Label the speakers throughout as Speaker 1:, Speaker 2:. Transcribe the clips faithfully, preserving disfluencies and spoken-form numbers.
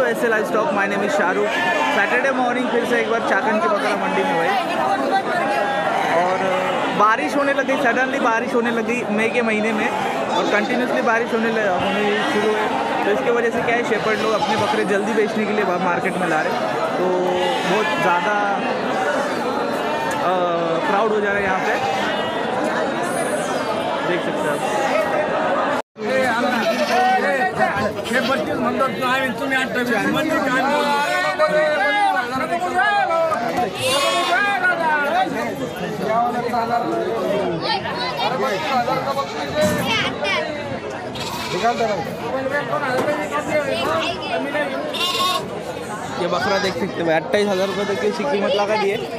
Speaker 1: ऐसे live stock, my name is Shahrukh. Saturday morning फिर से एक बार चाकन की बकरा मंडी में भाई, और बारिश होने लगी, सडनली बारिश होने लगी मई के महीने में, और कंटिन्यूसली बारिश होने होने शुरू है। तो इसकी वजह से क्या है, शेपर्ड लोग अपने बकरे जल्दी बेचने के लिए मार्केट में ला रहे, तो बहुत ज़्यादा क्राउड हो जा रहा है यहाँ पे, देख सकते हैं आप। ये बकरा देख सकते हो, अट्ठाईस हजार रुपये तक की इसकी कीमत लगा दी है।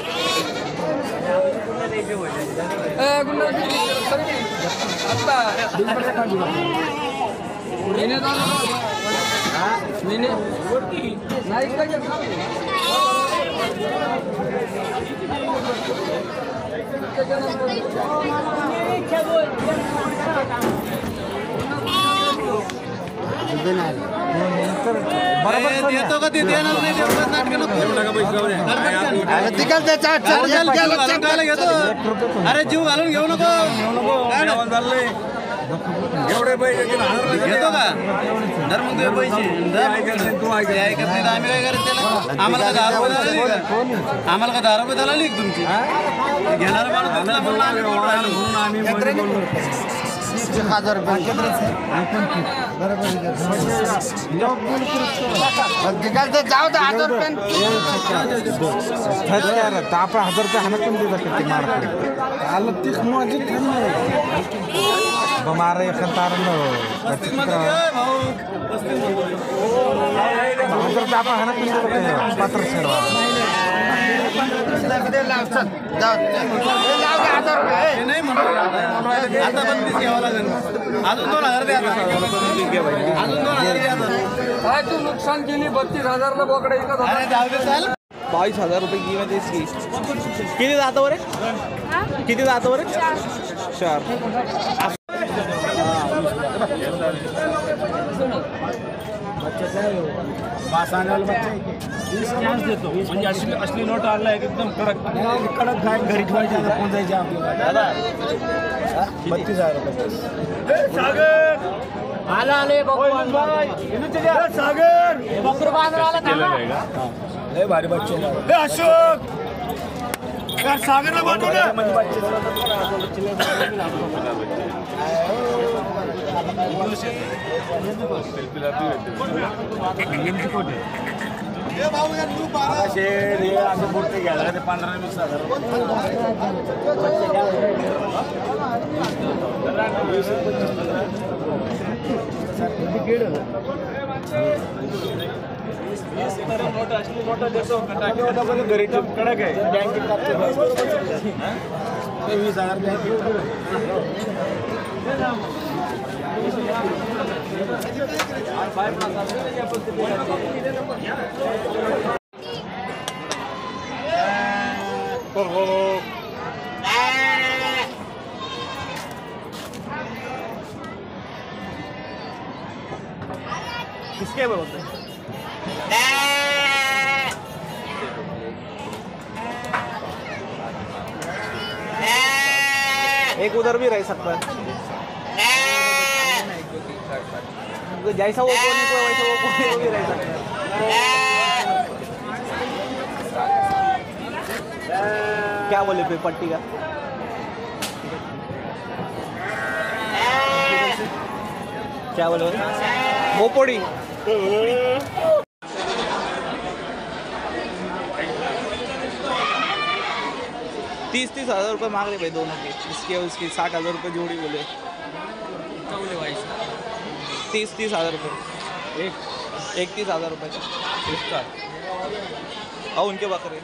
Speaker 2: अरे जीव घालून घेऊ नको, एवढे पैसे घेतो का? दर मग तुझे पैसे तू ऐकत नाही, आम्ही काय करायचं त्याला? आम्हाला का दहा रुपये दलाली का? आम्हाला का दहा रुपये दलाली तुमची? घेणार माणूस तुमचा म्हणून आम्ही म्हणून आम्ही बोललो हजार रुपये जाऊ दे, हजार रुपये आपण हजार रुपये हाना कमी देता किती मार्केट आलं तीस माझी बमारे खतार हजार रुपये आपण हाना कमी देता पात्र शेडवा नाही म्हणून आता बंदीच घ्यावं लागेल, अजून दोन हजार द्या, अजून दोन हजार द्या। काय तू नुकसान केली, बत्तीस हजारला बोकडा इकत होता।
Speaker 1: बाईस हजार रुपये कीमत है इसकी। कितने दांतों वर है? कितने दांतों वर है? चार।
Speaker 2: म्हणजे असली असली नोट आला एकदम कडक कडक गाय घरी ठेवायची, पोहोचायची आपल्याला बत्तीस हजार रुपये। सागर आला आले सागर बकरू बांधून आला लय भारी बच्चे अशोक यार, सागरला पाठवलं म्हणजे बच्चे असं मूर्ती घ्यायला ते पंधरा वीस हजार नोट असली नोट देतो घरी कडक आहे, बँकेत वीस हजार
Speaker 1: किसके बोलते हैं? एक उधर भी रह सकता है, जैसा वो कोने को वैसा वो कोने को भी रह सकता है। क्या बोले पे पट्टी का? क्या बोले? मोपोड़ी तीस तीस हजार रुपये मांग रहे भाई दोनों के, इसके और इसकी साठ हजार रुपये जोड़ी बोले, तीस तीस हजार रुपये एक एक तीस हजार रुपये का इसका, और उनके बकरे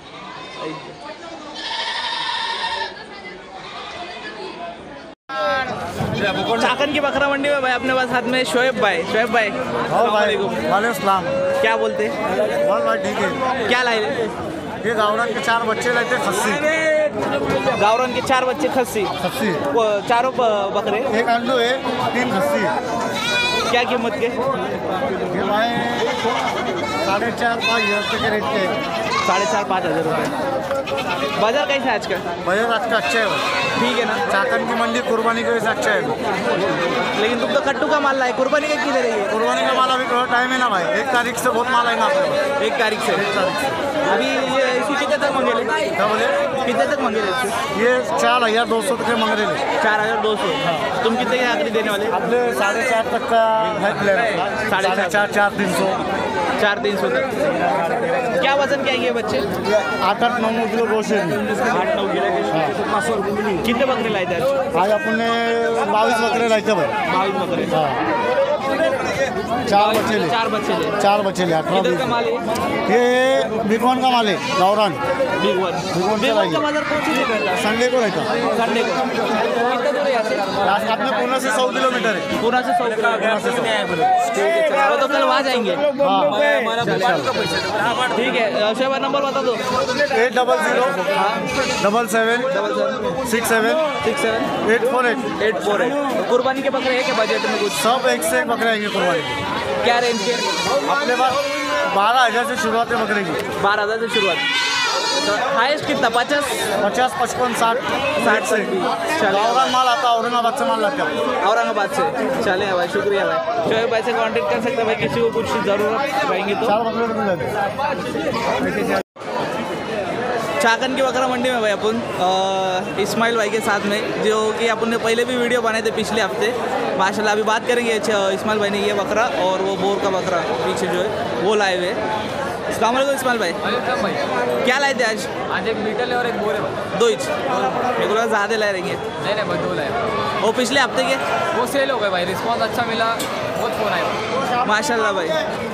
Speaker 1: चाकन की बकरा मंडी में भाई अपने पास हाथ में शोएब भाई। शोएब भाई
Speaker 2: वालेकुम सलाम।
Speaker 1: क्या बोलते?
Speaker 2: बहुत भाई ठीक है।
Speaker 1: क्या लाए?
Speaker 2: ये गावरन के चार बच्चे लाए खस्सी,
Speaker 1: गावरन के चार बच्चे खस्सी
Speaker 2: खस्सी
Speaker 1: चारों बकरे,
Speaker 2: एक अंडू है, तीन खस्सी।
Speaker 1: क्या कीमत के?
Speaker 2: ये भाई साढ़े चार पाँच हज़ार तक के रेट के
Speaker 1: साढ़े चार पाँच हज़ार रुपये। बाजार कैसा है आज का?
Speaker 2: बाजार आज का अच्छा है भाई,
Speaker 1: ठीक है ना?
Speaker 2: चाकन की मंडी कुर्बानी के वजह से अच्छा है।
Speaker 1: लेकिन तुम तो कट्टू का माल लाए, कुर्बानी का किधर है?
Speaker 2: कुर्बानी का माल अभी थोड़ा टाइम है ना भाई, एक तारीख से बहुत माल आएगा आपको।
Speaker 1: एक तारीख से
Speaker 2: एक तारीख से
Speaker 1: अभी ये इसी कितने तक मंगे ले?
Speaker 2: क्या बोले?
Speaker 1: कितने तक मंगे ले?
Speaker 2: ये चार हज़ार दो सौ तक के मंग रहे थे।
Speaker 1: चार हज़ार दो सौ। तुम कितने के आखिरी देने वाले?
Speaker 2: अपने साढ़े चार तक का है प्लान, साढ़े चार चार तीन सौ
Speaker 1: चार तीन सौ तक। क्या वजन क्या है ये बच्चे?
Speaker 2: आठ आठ नौ नौ किलो गोश्त है।
Speaker 1: आठ नौ किलो। कितने बकरे लाए थे आज?
Speaker 2: आज अपने बाईस बकरे लाए थे भाई।
Speaker 1: बाईस बकरे।
Speaker 2: हाँ, चार बच्चे ले
Speaker 1: चार बच्चे ले
Speaker 2: चार बच्चे ले अठारह
Speaker 1: किधर
Speaker 2: बीस।
Speaker 1: का माल है?
Speaker 2: ये बिगवान का माल है, गौरान
Speaker 1: बिग वन।
Speaker 2: बिगवान
Speaker 1: बिग
Speaker 2: से
Speaker 1: वन का
Speaker 2: लाइए,
Speaker 1: बाजार कौन सी जगह रहता है?
Speaker 2: संडे को रहता।
Speaker 1: संडे को। कितना दूर है यहाँ से?
Speaker 2: रास्ता अपने पुणे से सौ किलोमीटर है।
Speaker 1: पूरा से सौ किलोमीटर। तो कल वहाँ जाएंगे। ठीक है, सेवा नंबर बता दो।
Speaker 2: Eight double zero double seven
Speaker 1: double seven
Speaker 2: six seven
Speaker 1: six seven
Speaker 2: eight four eight.
Speaker 1: Eight four eight. कुर्बानी के बकरे है क्या बजट में कुछ?
Speaker 2: सब एक से एक बकरे आएंगे कुर्बानी के।
Speaker 1: क्या रेंज के?
Speaker 2: अपने पास बारह हज़ार से शुरुआत है बकरे की।
Speaker 1: बारह हज़ार से शुरुआत। तो हाईएस्ट कितना? पचास
Speaker 2: पचास पचपन साठ
Speaker 1: साठ से? चलो,
Speaker 2: गौरान माल आता है, औरंगाबाद से माल लाते हैं।
Speaker 1: औरंगाबाद से। चले भाई, शुक्रिया भाई। शोएब भाई से कांटेक्ट कर सकते हैं भाई, किसी को कुछ ज़रूरत रहेंगी तो।
Speaker 2: चार बकरे मिल जाते हैं।
Speaker 1: चाकन की बकरा मंडी में भाई अपन अ, इस्माइल भाई के साथ में, जो कि अपन ने पहले भी वीडियो बनाए थे पिछले हफ्ते माशाल्लाह। अभी बात करेंगे अच्छा, इस्माइल भाई ने ये बकरा और वो बोर का बकरा पीछे जो है वो लाए हुए। अस्सलाम वालेकुम इस्माइल भाई,
Speaker 3: भाई
Speaker 1: क्या लाए थे आज?
Speaker 3: आज एक बीटल है और एक बोर है।
Speaker 1: दो इंच मेरे को ज़्यादा लाए रहेंगे।
Speaker 3: नहीं नहीं भाई, दो लाए।
Speaker 1: वो पिछले हफ्ते के
Speaker 3: वो सेल हो गए भाई, रिस्पॉन्स अच्छा मिला, बहुत फोन आया
Speaker 1: माशाल्लाह भाई।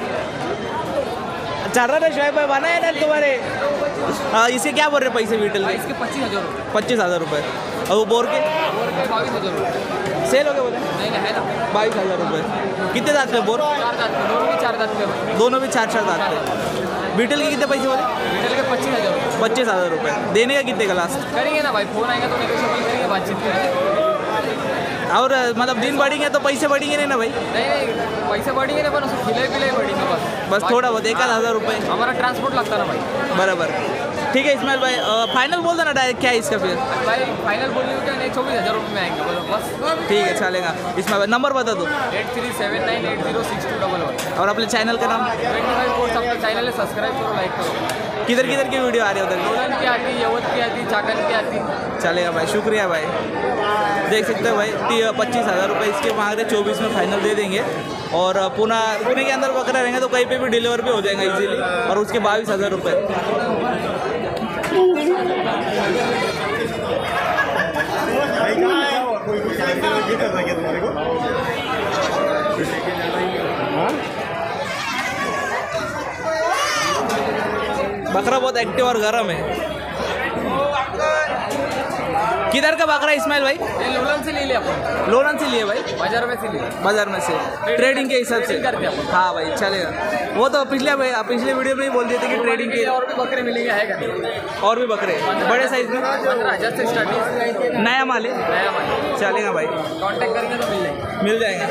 Speaker 1: चल रहा था शोएब भाई, बना है ना तुम्हारे? हाँ, इसे क्या बोल रहे पैसे बीटल
Speaker 3: भाई,
Speaker 1: के?
Speaker 3: इसके पच्चीस हज़ार रुपये।
Speaker 1: पच्चीस हज़ार रुपये। और वो बोर के?
Speaker 3: बोर के बाईस हज़ार रुपये।
Speaker 1: सेल हो गए बोले?
Speaker 3: नहीं नहीं है ना,
Speaker 1: बाईस हज़ार रुपये। कितने दांत के बोर?
Speaker 3: चार दांत के, दोनों भी चार दांत के।
Speaker 1: दोनों भी चार चार दांत के। बीटल के कितने पैसे बोले?
Speaker 3: बीटल के पच्चीस हज़ार रुपये।
Speaker 1: पच्चीस हज़ार रुपये। देने का कितने का लास्ट?
Speaker 3: करेंगे ना भाई, फोन आएगा तो नेगोशिएबल करेंगे, बातचीत करेंगे।
Speaker 1: और मतलब दिन बढ़ेंगे तो पैसे बढ़ेंगे नहीं ना भाई?
Speaker 3: नहीं नहीं, पैसे बढ़ेंगे ना, पर उसको खिलाई पिलाई बढ़ेंगे बस।
Speaker 1: बस थोड़ा बहुत एक आध हज़ार रुपये
Speaker 3: हमारा ट्रांसपोर्ट लगता ना भाई।
Speaker 1: बराबर। ठीक है इस्माइल भाई, फाइनल बोल देना डायरेक्ट क्या है इसका फिर?
Speaker 3: भाई फाइनल बोलिए क्या? नहीं, चौबीस हज़ार रुपये में आएंगे, बोलो बस।
Speaker 1: ठीक है चलेगा। इस्माइल भाई नंबर बता दो।
Speaker 3: Eight three seven nine eight zero six two double one.
Speaker 1: और अपने चैनल का नाम?
Speaker 3: ट्वेंटी फाइव कोर्स अपने चैनल है, सब्सक्राइब करो, लाइक करो।
Speaker 1: किधर किधर की वीडियो आ रही है उधर?
Speaker 3: लोलन की आती, यवत की आती, चाकन की आती।
Speaker 1: चलेगा भाई, शुक्रिया भाई। देख सकते हो भाई, पच्चीस हज़ार रुपये इसके मांग रहे, चौबीस में फाइनल दे देंगे। और पुणे पुणे के अंदर बकरा रहेंगे तो कहीं पे भी डिलीवर भी हो जाएगा इजीली। और उसके बाईस हज़ार रुपये। बकरा बहुत एक्टिव और गर्म है। किधर का बकरा इस्माइल भाई?
Speaker 3: ये लोलन से ले लिया अपन,
Speaker 1: लोलन से लिए भाई?
Speaker 3: बाजार में से लिए।
Speaker 1: बाजार में से ट्रेडिंग के हिसाब से
Speaker 3: ट्रेडिंग करते हैं अपन।
Speaker 1: हाँ भाई चलेगा। वो तो पिछले भाई पिछले वीडियो में ही बोल दिए थे कि ट्रेडिंग के
Speaker 3: और भी बकरे मिलेंगे, है क्या?
Speaker 1: और भी बकरे बड़े साइज में
Speaker 3: पंद्रह हज़ार से स्टार्टिंग,
Speaker 1: नया माल है।
Speaker 3: नया माल।
Speaker 1: चलेगा भाई,
Speaker 3: कांटेक्ट करेंगे तो मिल जाएंगे।
Speaker 1: मिल जाएगा।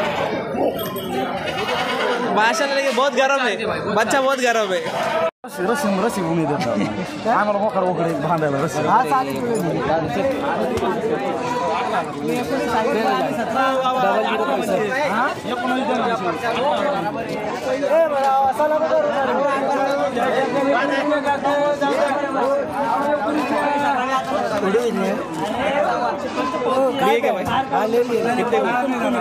Speaker 1: माशाल्लाह लेकिन बहुत गर्म है बच्चा, बहुत गर्म है।
Speaker 2: रस्सी रस्सी घूमी देता आम्हाला वखर वगैरे बांधायला रस्सी हा
Speaker 1: लिए क्या भाई? हाँ ले लिए। कितने को?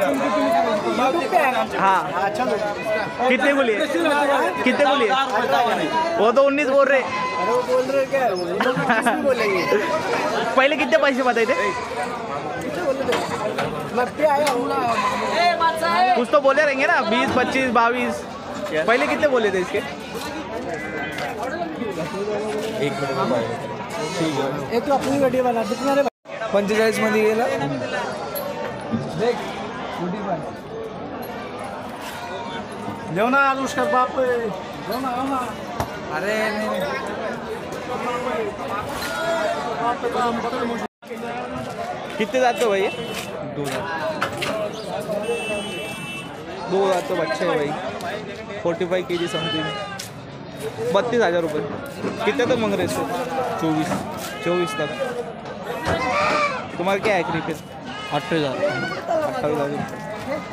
Speaker 1: हाँ कितने को लिए? कितने को लिए? वो तो उन्नीस बोल रहे।
Speaker 2: बोल रहे क्या बोलेंगे?
Speaker 1: पहले कितने पैसे बताए थे? कुछ तो बोले रहेंगे ना, बीस पच्चीस बाईस। पहले कितने बोले थे इसके? एक मिनट,
Speaker 2: एक तो अपनी गाडी वाला कितना
Speaker 1: पंचेचाळीस मध्ये गेला।
Speaker 2: जेवण अनुष्का बाप
Speaker 1: अरे कितने जाते हो भाई? दो दो जाते बच्चे हैं भाई। फोर्टी फाइव के जी समथिंग, बत्तीस हज़ार रुपये। कितने तक मांग रहे इसको?
Speaker 2: चौबीस
Speaker 1: चौबीस तक। तुम्हारा क्या है आखिरी फिर?
Speaker 2: अट्ठाईस हज़ार
Speaker 1: अट्ठाईस हज़ार रुपये।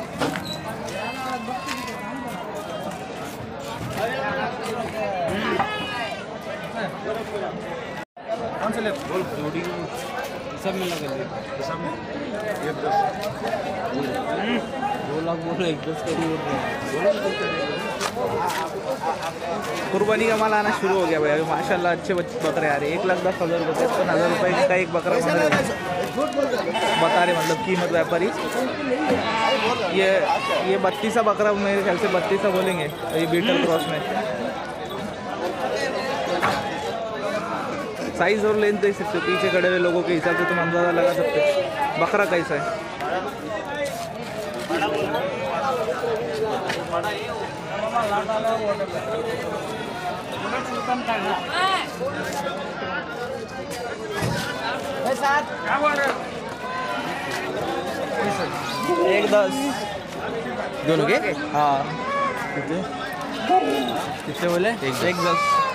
Speaker 2: कौन से ले बोल जोड़ी सब में लगा दे सब में एक दस दो लाख बोल रहे एक दस का बोल रहे
Speaker 1: कुर्बानी का माल आना शुरू हो गया भाई। अभी माशाल्लाह अच्छे बकरे आ रहे हैं। एक लाख दस हज़ार रुपये पचपन हज़ार रुपये का एक बकरा बता रहे, मतलब कीमत व्यापारी। ये ये बत्तीसा बकरा मेरे ख्याल से बत्तीसा बोलेंगे ये बीटल क्रॉस में। साइज और लेंथ देख सकते हो, पीछे खड़े हुए लोगों के हिसाब से तुम अंदाज़ा लगा सकते हो बकरा कैसा है। एक दस
Speaker 2: दोनों के
Speaker 1: हाँ
Speaker 2: कितने बोले
Speaker 1: एक दस